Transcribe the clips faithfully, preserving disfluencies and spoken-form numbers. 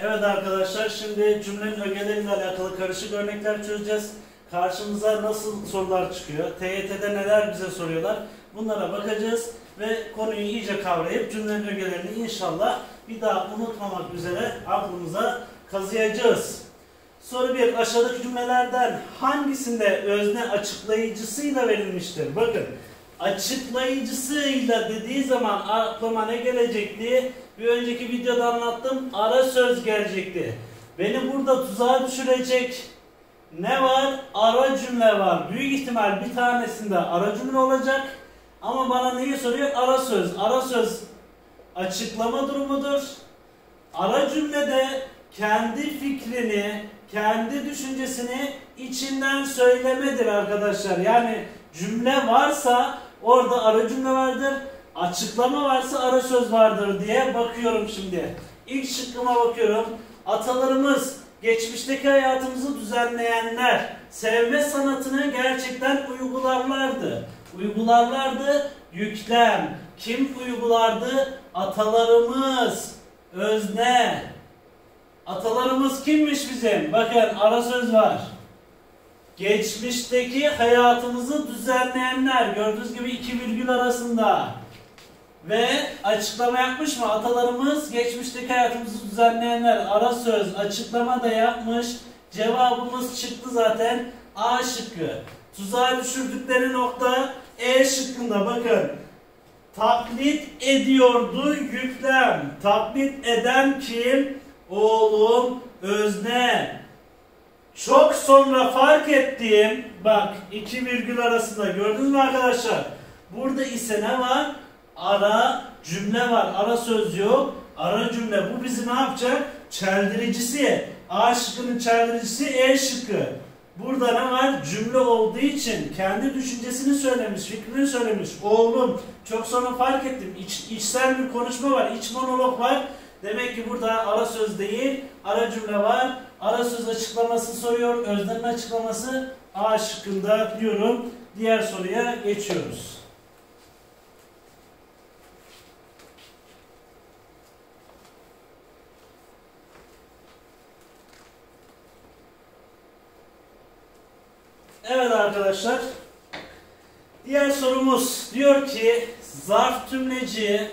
Evet arkadaşlar, şimdi cümlenin ögeleriyle alakalı karışık örnekler çözeceğiz. Karşımıza nasıl sorular çıkıyor, T Y T'de neler bize soruyorlar, bunlara bakacağız ve konuyu iyice kavrayıp cümlenin ögelerini inşallah bir daha unutmamak üzere aklımıza kazıyacağız. Soru bir. Aşağıdaki cümlelerden hangisinde özne açıklayıcısıyla verilmiştir? Bakın, açıklayıcısıyla dediği zaman aklıma ne gelecekti? Bir önceki videoda anlattım. Ara söz gelecekti. Beni burada tuzağa düşürecek ne var? Ara cümle var. Büyük ihtimal bir tanesinde ara cümle olacak. Ama bana neyi soruyor? Ara söz. Ara söz açıklama durumudur. Ara cümlede kendi fikrini, kendi düşüncesini içinden söylemedir arkadaşlar. Yani cümle varsa orada ara cümle vardır. Açıklama varsa ara söz vardır diye bakıyorum şimdi. İlk şıkkıma bakıyorum. Atalarımız geçmişteki hayatımızı düzenleyenler sevme sanatını gerçekten uygularlardı. Uygularlardı. Yüklem. Kim uygulardı? Atalarımız. Özne. Atalarımız kimmiş bizim? Bakın ara söz var. Geçmişteki hayatımızı düzenleyenler. Gördüğünüz gibi iki virgül arasında. Ve açıklama yapmış mı? Atalarımız geçmişteki hayatımızı düzenleyenler. Ara söz, açıklama da yapmış. Cevabımız çıktı zaten. A şıkkı. Tuzağa düşürdükleri nokta E şıkkında. Bakın. Taklit ediyordu yüklem. Taklit eden kim? Oğlum, özne. Çok sonra fark ettiğim, bak iki virgül arasında gördünüz mü arkadaşlar? Burada ise ne var? Ara cümle var. Ara söz yok. Ara cümle. Bu bizi ne yapacak? Çeldiricisi. A şıkkının çeldiricisi E şıkkı. Burada ne var? Cümle olduğu için kendi düşüncesini söylemiş, fikrini söylemiş. Oğlum, çok sonra fark ettim. İç, içsel bir konuşma var. İç monolog var. Demek ki burada ara söz değil, ara cümle var. Ara söz açıklaması soruyor. Öznenin açıklaması A şıkkında diyorum. Diğer soruya geçiyoruz. Evet arkadaşlar. Diğer sorumuz diyor ki zarf tümleci,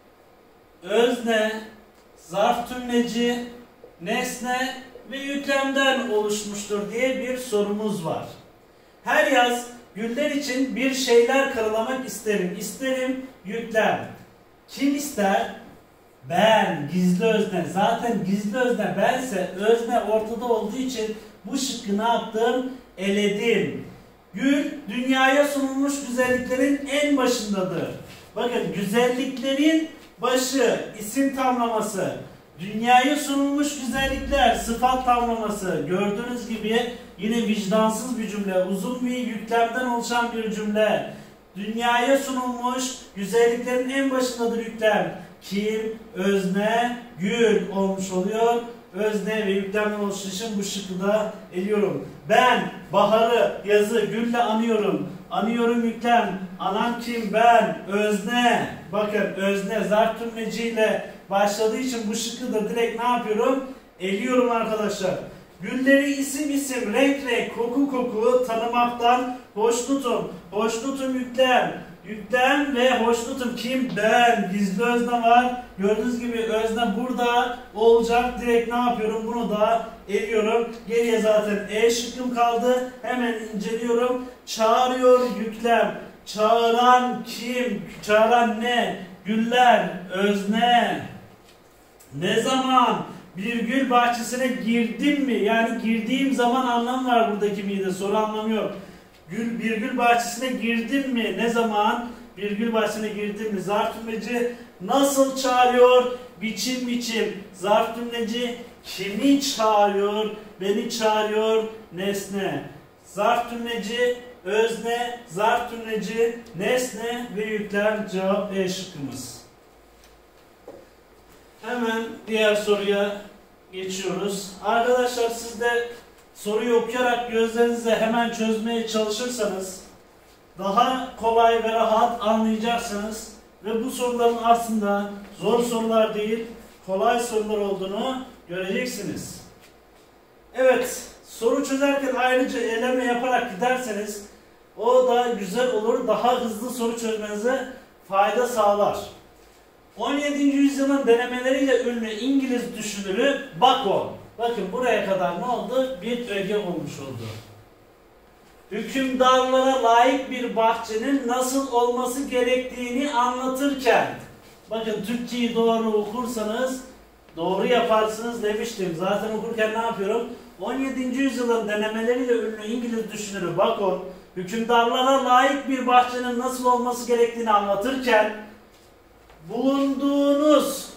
özne, zarf tümleci, nesne ve yüklemden oluşmuştur diye bir sorumuz var. Her yaz güller için bir şeyler karalamak isterim. İsterim yüklem. Kim ister? Ben. Gizli özne. Zaten gizli özne bense özne ortada olduğu için bu şıkkı ne yaptım? Eledim. Gül dünyaya sunulmuş güzelliklerin en başındadır. Bakın güzelliklerin başı, isim tamlaması. Dünyaya sunulmuş güzellikler, sıfat tamlaması. Gördüğünüz gibi yine vicdansız bir cümle. Uzun bir yüklemden oluşan bir cümle. Dünyaya sunulmuş güzelliklerin en başındadır yüklem. Kim, özne, gül olmuş oluyor. Özne ve yüklemden oluştuğu için bu şıkkı da eliyorum. Ben baharı, yazı gülle anıyorum. Anıyorum yüklem. Anan kim? Ben. Özne. Bakın özne zarf tümleciyle başladığı için bu şıkkı da direkt ne yapıyorum? Eliyorum arkadaşlar. Gülleri isim isim, renk renk, koku koku tanımaktan hoşnutum. Hoşnutum yüklem. Yüklem ve hoşnutum kim? Ben. Gizli özne var. Gördüğünüz gibi özne burada olacak. Direkt ne yapıyorum? Bunu da eliyorum. Geriye zaten E şıkkım kaldı. Hemen inceliyorum. Çağırıyor yüklem. Çağıran kim? Çağıran ne? Güller. Özne. Ne zaman? Bir gül bahçesine girdim mi? Yani girdiğim zaman anlam var buradaki miydi? Soru anlamı yok. Gül, bir gül bahçesine girdim mi? Ne zaman? Bir gül bahçesine girdim mi? Zarf tümleci nasıl çağırıyor? Biçim biçim. Zarf tümleci kimi çağırıyor? Beni çağırıyor. Nesne. Zarf tümleci özne, zarf tümleci nesne ve yüklem. Cevap E şıkkımız. Hemen diğer soruya geçiyoruz. Arkadaşlar siz de soruyu okuyarak gözlerinizle hemen çözmeye çalışırsanız daha kolay ve rahat anlayacaksınız ve bu soruların aslında zor sorular değil, kolay sorular olduğunu göreceksiniz. Evet, soru çözerken ayrıca eleme yaparak giderseniz o da güzel olur, daha hızlı soru çözmenize fayda sağlar. on yedinci yüzyılın denemeleriyle ünlü İngiliz düşünürü Bacon. Bakın buraya kadar ne oldu? Bir öge olmuş oldu. Hükümdarlara layık bir bahçenin nasıl olması gerektiğini anlatırken, bakın Türkçeyi doğru okursanız doğru yaparsınız demiştim. Zaten okurken ne yapıyorum? on yedinci yüzyılın denemeleriyle ünlü İngiliz düşünürü Bacon, hükümdarlara layık bir bahçenin nasıl olması gerektiğini anlatırken, bulunduğunuz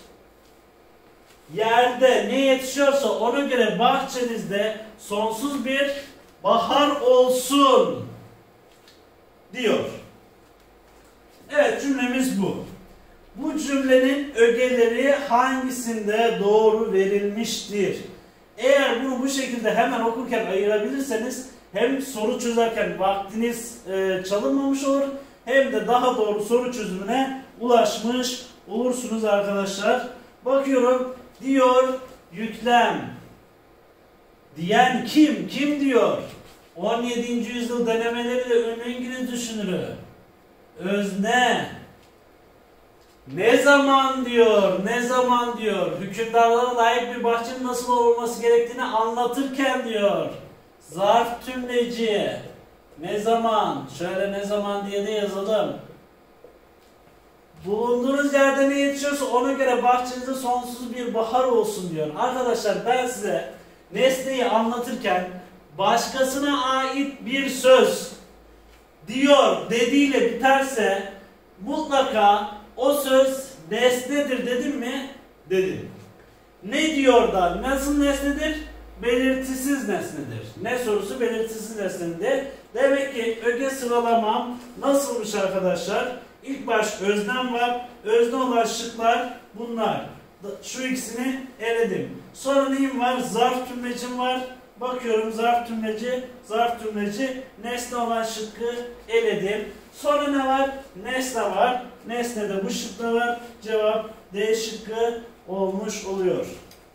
yerde ne yetişiyorsa ona göre bahçenizde sonsuz bir bahar olsun diyor. Evet, cümlemiz bu. Bu cümlenin ögeleri hangisinde doğru verilmiştir? Eğer bunu bu şekilde hemen okurken ayırabilirseniz hem soru çözerken vaktiniz e, çalınmamış olur hem de daha doğru soru çözümüne ulaşmış olursunuz arkadaşlar. Bakıyorum, diyor yüklem. Diyen kim? Kim diyor? on yedinci yüzyıl denemeleriyle ünlü İngiliz düşünürü. Özne. Ne zaman diyor? Ne zaman diyor? Hükümdarlara layık bir bahçenin nasıl olması gerektiğini anlatırken diyor. Zarf tümleci. Ne zaman? Şöyle ne zaman diye de yazalım. Bulunduğunuz yerde ne yetişiyorsa ona göre bahçenizde sonsuz bir bahar olsun diyor. Arkadaşlar ben size nesneyi anlatırken başkasına ait bir söz diyor dediğiyle biterse mutlaka o söz nesnedir dedim mi? Dedim. Ne diyor da nasıl nesnedir? Belirtisiz nesnedir. Ne sorusu? Belirtisiz nesnedir. Demek ki öge sıralamam nasılmış arkadaşlar? İlk baş öznem var. Özne olan şıklar bunlar. Şu ikisini eledim. Sonra neyim var? Zarf tümlecim var. Bakıyorum zarf tümleci, zarf tümleci, nesne olan şıkkı eledim. Sonra ne var? Nesne var. Nesnede bu şıkta var. Cevap D şıkkı olmuş oluyor.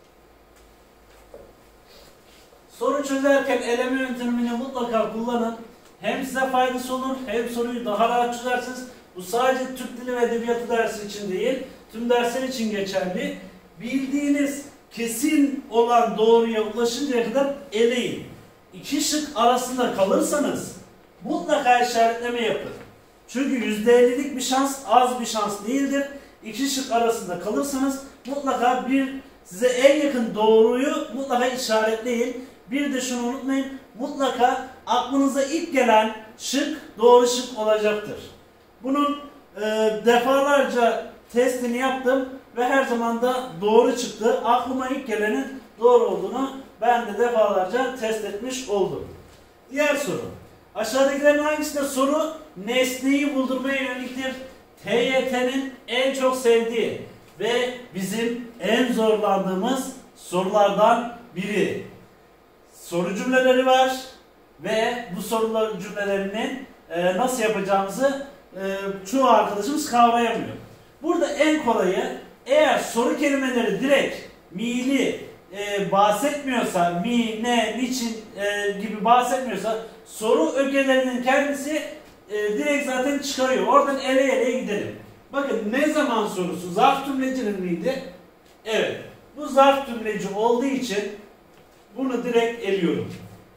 Soru çözerken eleme yöntemini mutlaka kullanın. Hem size faydası olur, hem soruyu daha rahat çözersiniz. Bu sadece Türk Dili ve Edebiyatı dersi için değil, tüm dersler için geçerli. Bildiğiniz kesin olan doğruya ulaşıncaya kadar eleyin. İki şık arasında kalırsanız mutlaka işaretleme yapın. Çünkü yüzde ellilik bir şans az bir şans değildir. İki şık arasında kalırsanız mutlaka bir size en yakın doğruyu mutlaka işaretleyin. Bir de şunu unutmayın, mutlaka aklınıza ilk gelen şık doğru şık olacaktır. Bunun e, defalarca testini yaptım ve her zaman da doğru çıktı. Aklıma ilk gelenin doğru olduğunu ben de defalarca test etmiş oldum. Diğer soru. Aşağıdakilerin hangisinde soru nesneyi buldurmaya yöneliktir? T Y T'nin en çok sevdiği ve bizim en zorlandığımız sorulardan biri. Soru cümleleri var ve bu sorular cümlelerinin e, nasıl yapacağımızı e, çoğu arkadaşımız kavrayamıyor. Burada en kolayı, eğer soru kelimeleri direkt mi'li e, bahsetmiyorsa, mi, ne, niçin e, gibi bahsetmiyorsa soru ögelerinin kendisi e, direkt zaten çıkarıyor. Oradan ele ele gidelim. Bakın ne zaman sorusu zarf tümlecinin miydi? Evet. Bu zarf tümleci olduğu için bunu direkt eliyorum.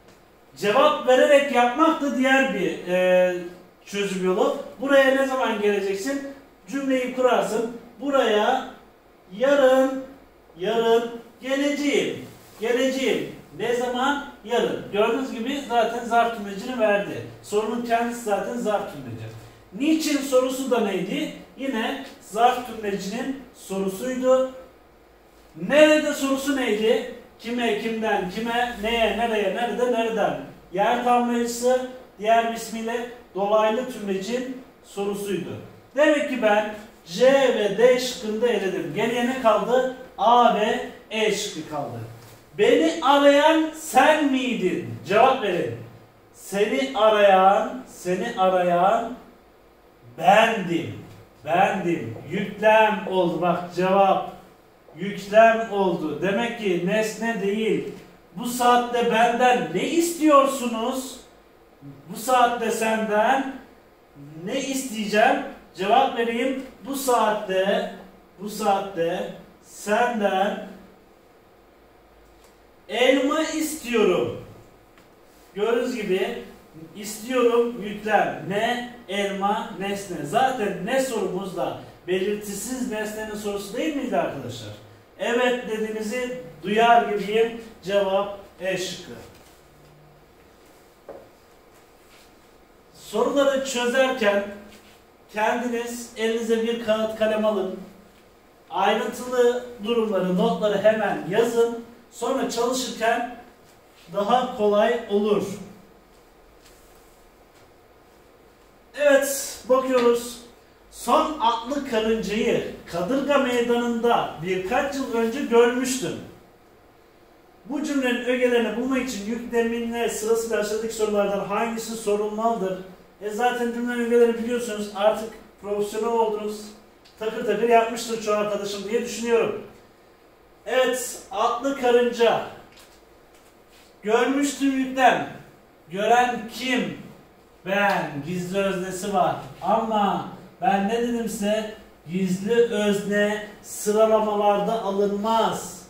Cevap vererek yapmak da diğer bir e, çözüm yolu. Buraya ne zaman geleceksin? Cümleyi kurarsın. Buraya yarın, yarın geleceğim. Geleceğim. Ne zaman? Yarın. Gördüğünüz gibi zaten zarf tümlecini verdi. Sorunun kendisi zaten zarf tümleci. Niçin sorusu da neydi? Yine zarf tümlecinin sorusuydu. Nerede sorusu neydi? Kime, kimden, kime, neye, nereye, nerede, nereden? Yer tamlayıcısı, diğer bir ismiyle dolaylı tümlecin sorusuydu. Demek ki ben C ve D şıkkında eledim. Geriye ne kaldı? A ve E şıkkı kaldı. Beni arayan sen miydin? Cevap verin. Seni arayan, seni arayan bendim. Bendim. Yüklem oldu. Bak cevap. yüklem oldu. Demek ki nesne değil. Bu saatte benden ne istiyorsunuz? Bu saatte senden ne isteyeceğim? Cevap vereyim. Bu saatte bu saatte senden elma istiyorum. Gördüğünüz gibi istiyorum yüklem. Ne? Elma, nesne. Zaten ne sorumuz da belirtisiz nesnenin sorusu değil miydi arkadaşlar? Evet dediğinizi duyar gibiyim. Cevap E şıkkı. Soruları çözerken kendiniz elinize bir kağıt kalem alın. Ayrıntılı durumları, notları hemen yazın. Sonra çalışırken daha kolay olur. Evet, bakıyoruz. Son atlı karıncayı Kadırga Meydanı'nda birkaç yıl önce görmüştüm. Bu cümlenin ögelerini bulmak için yükleminle sırasıyla aşağıdaki sorulardan hangisi sorulmalıdır? E zaten cümlenin ögelerini biliyorsunuz. Artık profesyonel oldunuz. Takır takır yapmıştır çoğu arkadaşım diye düşünüyorum. Evet, atlı karınca. Görmüştüm yüklem. Gören kim? Ben. Gizli öznesi var. Ama ben ne dedim size? Gizli özne sıralamalarda alınmaz.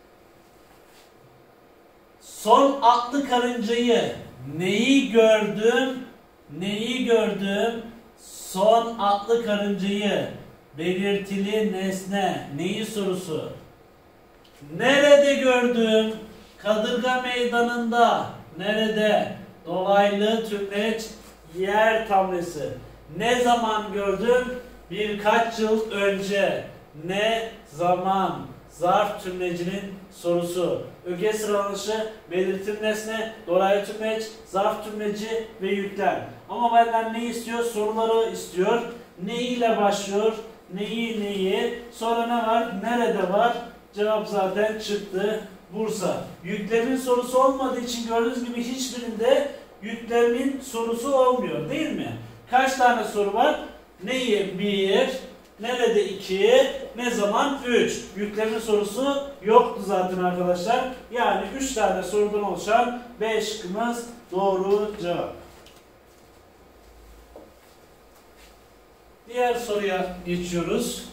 Son atlı karıncayı neyi gördüm? Neyi gördüm? Son atlı karıncayı belirtili nesne. Neyi sorusu? Nerede gördüm? Kadırga Meydanı'nda. Nerede? Dolaylı tümleç yer tamlesi. Ne zaman gördüm? Birkaç yıl önce. Ne zaman? Zarf tümlecinin sorusu. Öge sıralanışı, belirtim nesne, dolaylı tümleç, zarf tümleci ve yüklem. Ama benden ne istiyor? Soruları istiyor. Ne ile başlıyor? Neyi neyi? Sonra ne var? Nerede var? Cevap zaten çıktı. Bursa. Yüklemin sorusu olmadığı için gördüğünüz gibi hiçbirinde yüklemin sorusu olmuyor değil mi? Kaç tane soru var? Neyi? Bir. Nerede? iki. Ne zaman? üç. Yüklemin sorusu yoktu zaten arkadaşlar. Yani üç tane sorudan oluşan B şıkkımız doğru cevap. Diğer soruya geçiyoruz.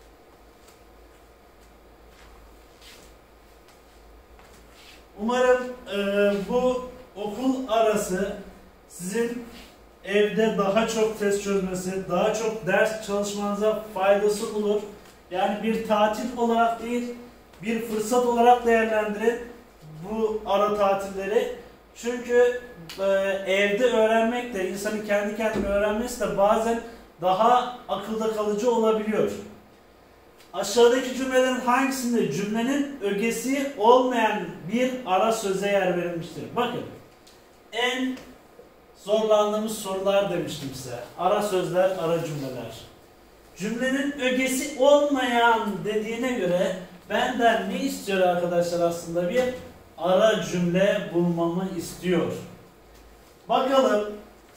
Umarım e, bu okul arası sizin evde daha çok test çözmesi, daha çok ders çalışmanıza faydası olur. Yani bir tatil olarak değil, bir fırsat olarak değerlendirin bu ara tatilleri. Çünkü e, evde öğrenmek de, insanın kendi kendine öğrenmesi de bazen daha akılda kalıcı olabiliyor. Aşağıdaki cümlelerin hangisinde cümlenin ögesi olmayan bir ara söze yer verilmiştir? Bakın, en zorlandığımız sorular demiştim size. Ara sözler, ara cümleler. Cümlenin ögesi olmayan dediğine göre benden ne istiyor arkadaşlar aslında? Bir ara cümle bulmamı istiyor. Bakalım,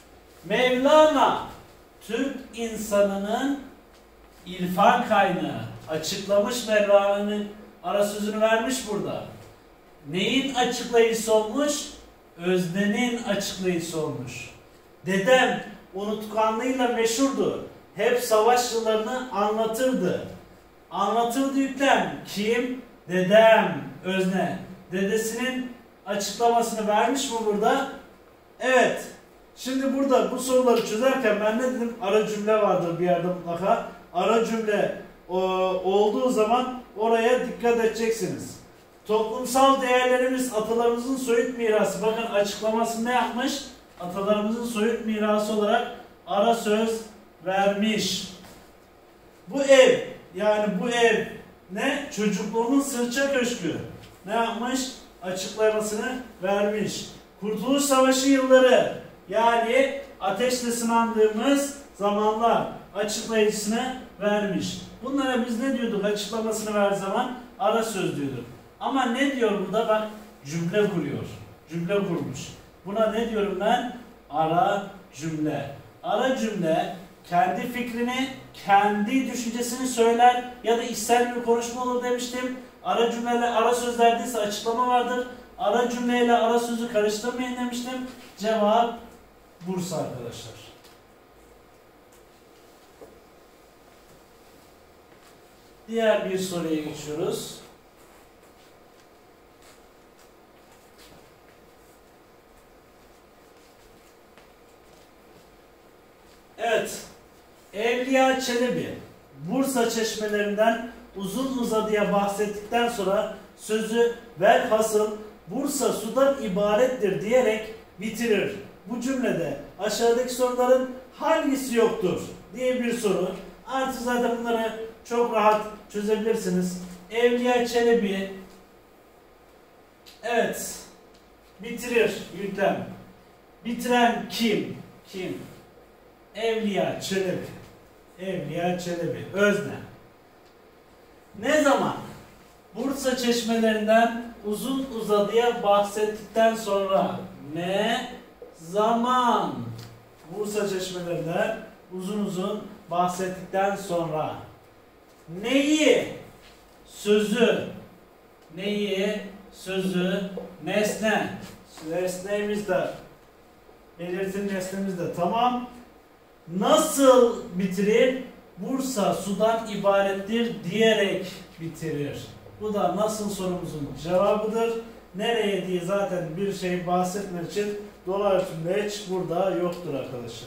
Mevlana Türk insanının İrfan kaynağı. Açıklamış, Mevlana'nın ara sözünü vermiş burada. Neyin açıklayıcısı olmuş? Öznenin açıklayıcısı olmuş. Dedem unutkanlığıyla meşhurdu. Hep savaş yıllarını anlatırdı. Anlatırdı yüklem. Kim? Dedem. Özne. Dedesinin açıklamasını vermiş mi burada? Evet. Şimdi burada bu soruları çözerken ben ne dedim? Ara cümle vardır bir yerde mutlaka. Ara cümle o, olduğu zaman oraya dikkat edeceksiniz. Toplumsal değerlerimiz atalarımızın soyut mirası. Bakın açıklamasını ne yapmış? Atalarımızın soyut mirası olarak ara söz vermiş. Bu ev, yani bu ev ne? Çocukluğumun sırça köşkü. Ne yapmış? Açıklamasını vermiş. Kurtuluş Savaşı yılları, yani ateşle sınandığımız zamanlar, açıklayıcısını vermiş. Bunlara biz ne diyorduk? Açıklamasını ver zaman ara söz diyorduk. Ama ne diyor burada? Bak, cümle kuruyor. Cümle kurmuş. Buna ne diyorum ben? Ara cümle. Ara cümle kendi fikrini, kendi düşüncesini söyler ya da içsel bir konuşma olur demiştim. Ara cümleyle ara sözlerde ise açıklama vardır. Ara cümleyle ara sözü karıştırmayın demiştim. Cevap Bursa arkadaşlar. Diğer bir soruya geçiyoruz. Evet. Evliya Çelebi Bursa çeşmelerinden uzun uzadıya bahsettikten sonra sözü velhasıl Bursa sudan ibarettir diyerek bitirir. Bu cümlede aşağıdaki soruların hangisi yoktur diye bir soru. Artık zaten bunları çok rahat çözebilirsiniz. Evliya Çelebi, evet, bitirir yüklem. Bitiren kim? Kim? Evliya Çelebi. Evliya Çelebi. Özne. Ne zaman? Bursa çeşmelerinden uzun uzadıya bahsettikten sonra. Ne zaman? Bursa çeşmelerinden uzun uzun bahsettikten sonra. Neyi? Sözü. Neyi? Sözü. Nesne. Nesnemiz de. Belirtin nesnemiz de. Tamam. Nasıl bitirir? Bursa sudan ibarettir diyerek bitirir. Bu da nasıl sorumuzun cevabıdır. Nereye diye zaten bir şey bahsetmek için dolaylı tümleç burada yoktur arkadaşlar.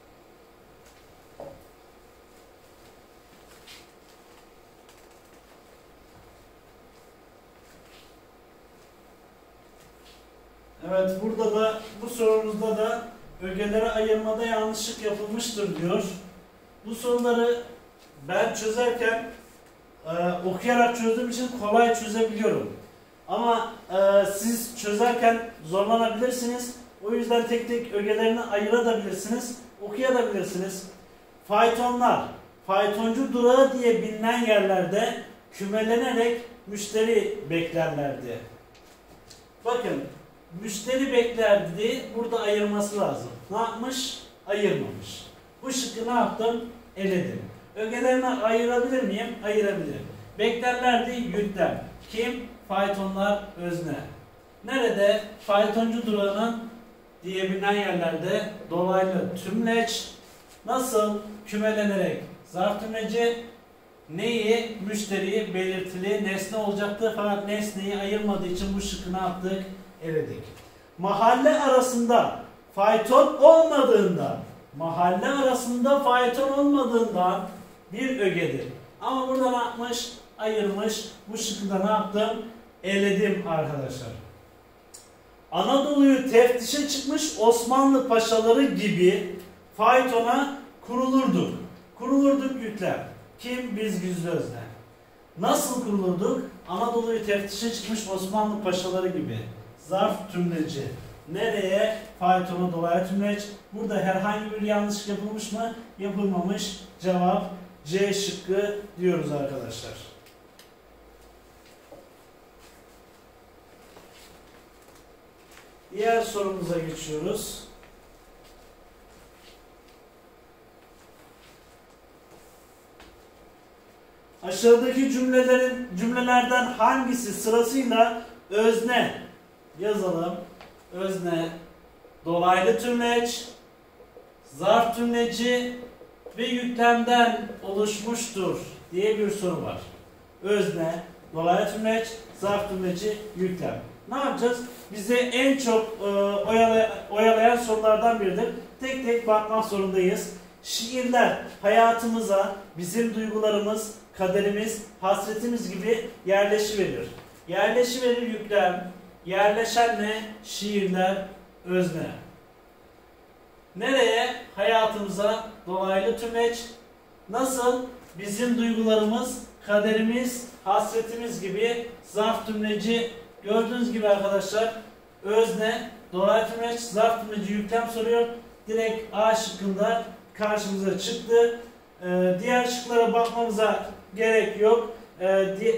Evet, burada da bu sorumuzda da ögelere ayırmada yanlışlık yapılmıştır diyor. Bu soruları ben çözerken e, okuyarak çözdüğüm için kolay çözebiliyorum. Ama e, siz çözerken zorlanabilirsiniz. O yüzden tek tek ögelerini ayırabilirsiniz, okuyabilirsiniz. Faytonlar, faytoncu durağı diye bilinen yerlerde kümelenerek müşteri beklerlerdi. Bakın, müşteri beklerdi, burada ayırması lazım. Ne yapmış? Ayırmamış. Bu şıkkı ne yaptım? Eledim. Ögelerini ayırabilir miyim? Ayırabilirim. Beklerlerdi yüklem. Kim? Faytonlar özne. Nerede? Faytoncu durağının diye bilinen yerlerde dolaylı tümleç. Nasıl? Kümelenerek zarf tümleci. Neyi? Müşteriyi belirtili nesne olacaktı. Fakat nesneyi ayırmadığı için bu şıkkı ne yaptık? Eledik. Mahalle arasında fayton olmadığından, mahalle arasında fayton olmadığından bir ögedir. Ama burada ne yapmış? Ayırmış. Bu şıkkı da ne yaptım? Eledim arkadaşlar. Anadolu'yu teftişe çıkmış Osmanlı paşaları gibi faytona kurulurduk. Kurulurduk yüklem. Kim? Biz Güzlü Özne. Nasıl kurulurduk? Anadolu'yu teftişe çıkmış Osmanlı paşaları gibi. Zarf tümleci. Nereye? Faytona dolaylı tümleç. Burada herhangi bir yanlış yapılmış mı? Yapılmamış. Cevap C şıkkı diyoruz arkadaşlar. Diğer sorumuza geçiyoruz. Aşağıdaki cümlelerin cümlelerden hangisi sırasıyla özne yazalım? Özne, dolaylı tümleç, zarf tümleci ve yüklemden oluşmuştur diye bir soru var. Özne, dolaylı tümleç, zarf tümleci, yüklem. Ne yapacağız? Bize en çok e, oyalayan, oyalayan sorulardan biridir. Tek tek bakmak zorundayız. Şiirler hayatımıza bizim duygularımız, kaderimiz, hasretimiz gibi yerleşiverir. Yerleşiverir yüklem. Yerleşen ne? Şiirler, özne. Nereye? Hayatımıza dolaylı tümleç. Nasıl? Bizim duygularımız, kaderimiz, hasretimiz gibi zarf tümleci. Gördüğünüz gibi arkadaşlar özne, dolaylı tümleç, zarf tümleci, yüklem soruyor. Direkt A şıkkında karşımıza çıktı. Ee, diğer şıklara bakmamıza gerek yok. Ee, di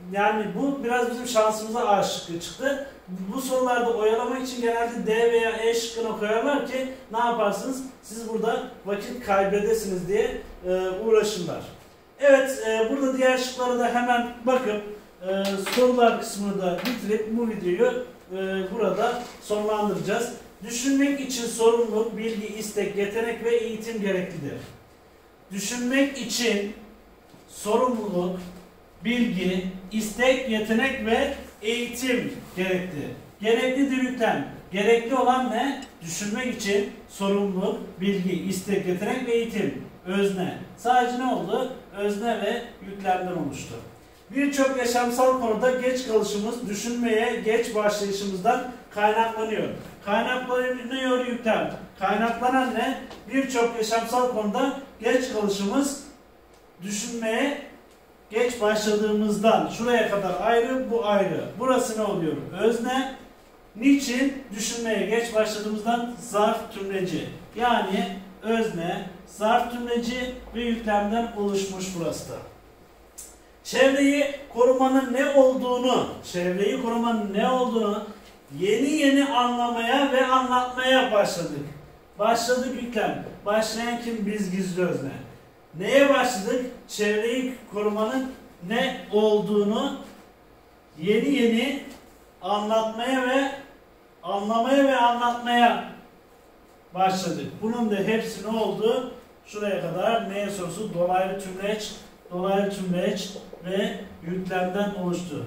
Yani bu biraz bizim şansımıza A şıkkı çıktı. Bu sorularda oyalamak için genelde D veya E şıkkına koyarlar ki ne yaparsınız? Siz burada vakit kaybedesiniz diye e, uğraşırlar. Evet, e, burada diğer şıklara da hemen bakıp e, sorular kısmını da bitirip bu videoyu e, burada sonlandıracağız. Düşünmek için sorumluluk, bilgi, istek, yetenek ve eğitim gereklidir. Düşünmek için sorumluluk, bilgi, istek, yetenek ve eğitim gerekli. Gereklidir yüklem. Gerekli olan ne? Düşünmek için sorumluluk, bilgi, istek, yetenek ve eğitim. Özne. Sadece ne oldu? Özne ve yüklemden oluştu. Birçok yaşamsal konuda geç kalışımız düşünmeye geç başlayışımızdan kaynaklanıyor. Kaynaklanıyor yüklem. Kaynaklanan ne? Birçok yaşamsal konuda geç kalışımız düşünmeye geç başladığımızdan. Şuraya kadar ayrı, bu ayrı. Burası ne oluyor? Özne. Niçin? Düşünmeye geç başladığımızdan zarf tümleci. Yani özne, zarf tümleci ve yüklemden oluşmuş burası da. Çevreyi korumanın ne olduğunu, çevreyi korumanın ne olduğunu yeni yeni anlamaya ve anlatmaya başladık. Başladık yüklem. Başlayan kim? Biz, gizli özne. Neye başladık? Çevreyi korumanın ne olduğunu yeni yeni anlatmaya ve anlamaya ve anlatmaya başladık. Bunun da hepsi ne oldu? Şuraya kadar neye sorusu? Dolaylı tümleç, dolaylı tümleç ve yüklemden oluştu.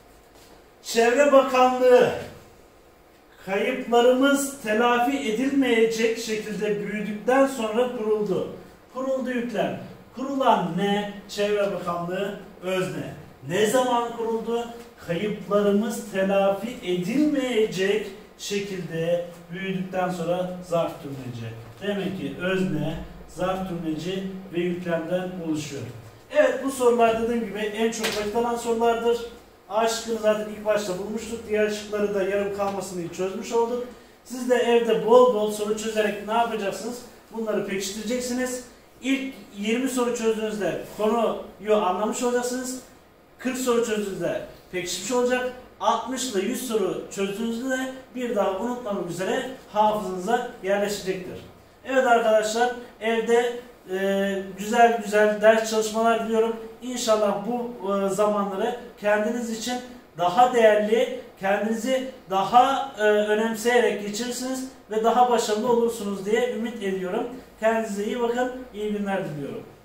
Çevre Bakanlığı kayıplarımız telafi edilmeyecek şekilde büyüdükten sonra kuruldu. Kuruldu yüklem. Kurulan ne? Çevre Bakanlığı özne. Ne zaman kuruldu? Kayıplarımız telafi edilmeyecek şekilde büyüdükten sonra zarf tümleci. Demek ki özne, zarf tümleci ve yüklemden oluşuyor. Evet, bu sorular dediğim gibi en çok vakit alan sorulardır. A şıkkını zaten ilk başta bulmuştuk. Diğer şıkları da yarım kalmasını çözmüş olduk. Siz de evde bol bol soru çözerek ne yapacaksınız? Bunları pekiştireceksiniz. İlk yirmi soru çözdüğünüzde konuyu anlamış olacaksınız. kırk soru çözdüğünüzde pekişmiş olacak. altmış ile yüz soru çözdüğünüzde de bir daha unutmamak üzere hafızanıza yerleşecektir. Evet arkadaşlar, evde e, güzel güzel ders çalışmalar diliyorum. İnşallah bu e, zamanları kendiniz için daha değerli, kendinizi daha e, önemseyerek geçirirsiniz ve daha başarılı olursunuz diye ümit ediyorum. Kendinize iyi bakın, iyi günler diliyorum.